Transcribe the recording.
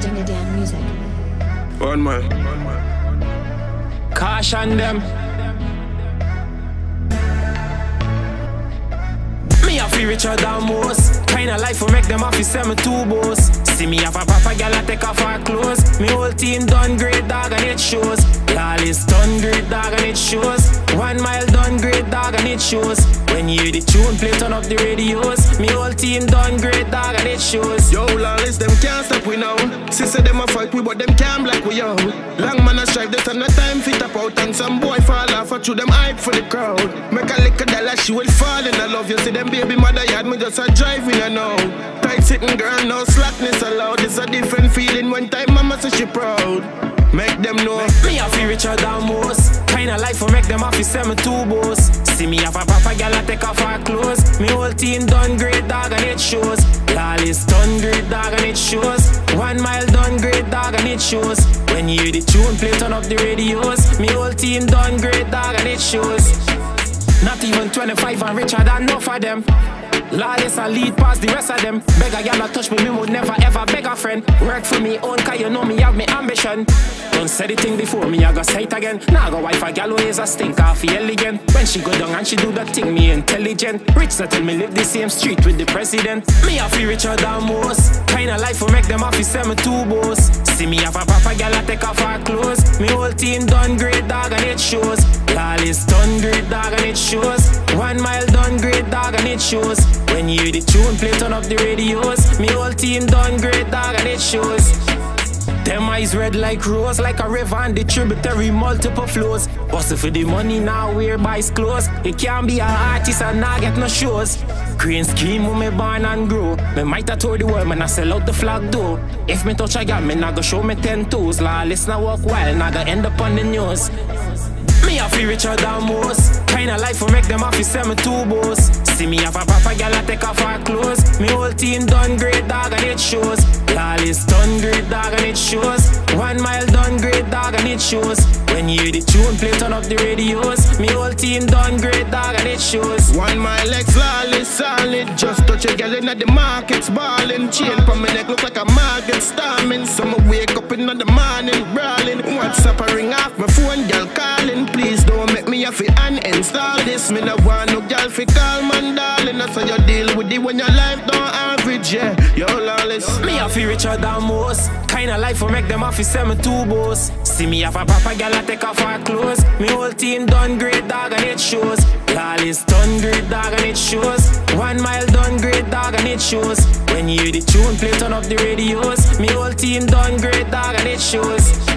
Damn music. One man. Caution them. Me a feel richer than most. Kinda life will make them have to sell me two boss. See me have a proper gal I take off her clothes. Me whole team done great dog and it shows. Lawless done great dog and it shows. 1 mile done great dog and it shows. When you hear the tune play turn up the radios. Me whole team done great dog and it shows. Yo, Lawless, them can't stop we now. Sister them a fight we but them can't block we out. Long man a strive, there's no time fit up out. And some boy fall off through them hype for the crowd. Make a lick of dollar, she will fall in love. You see them baby mother yard, me just a driving her now. Tight sitting girl, no slackness allowed. It's a different feeling when time mama say she proud. Make them know. Me a feel richer than most. Kinda life will make them have to sell me two boss. See me have a proper gal I take off her clothes. Me whole team done great dog and it shows. Lawless done great dog and it shows. 1 mile done great dog and it shows. When you hear the tune play turn up the radios. Me whole team done great dog and it shows. Not even 25 and richer than enough of them. Lawless I lead past the rest of them. Beg a gal to touch me would never ever beg a friend. Work for me own cause you know me have me ambition. Don't say the thing before me, I go say it again. Now go wife a gal who is a stink off elegant. When she go down and she do that thing, me intelligent. Rich so tell me live the same street with the president. Me a feel richer than most. Kinda life will make them have to sell me two boss. See me have a proper gal I take off her clothes. Me whole team done great dog and it shows. Lawless done great dog and it shows. 1 mile done great dog and it shows. When you hear the tune play turn up the radios. Me whole team done great dog and it shows. Them eyes red like rose, like a river and the tributary multiple flows. Bustle for the money now, wear buys clothes. You can't be an artist and not get no shows. Green scheme when me born and grow. Me might have told the world, man I sell out the flag though. If me touch a gal, me not go show me 10 toes. Lawless now walk wild, not gonna end up on the news. Me a feel richer than most. Kinda life will make them have to sell me two boss. See me have a proper gal I take off her clothes. Me whole team done great dog and it shows. Lawless done great dog and it shows. 1 mile done great dog and it shows. When you hear the tune play turn up the radios. Me whole team done great dog and it shows. 1 mile like Lawless solid. Just touch a gal in the markets ballin'. Chain for my neck look like a market storming. So me wake up in the morning brawling. WhatsApp a ring off my phone, gal calling. Please don't make me have to uninstall this. Me no want no gal fi call man darling. That's how you deal with it when your life don't average, yeah. Yo, Lawless. Me a feel richer than most. Kinda life will make them have to sell me two boss. See me have a proper gal I take off her clothes. Me whole team done great dog and it shows. Lawless done great dog and it shows. 1 mile done great dog and it shows. When you hear the tune play turn up the radios. Me whole team done great dog and it shows.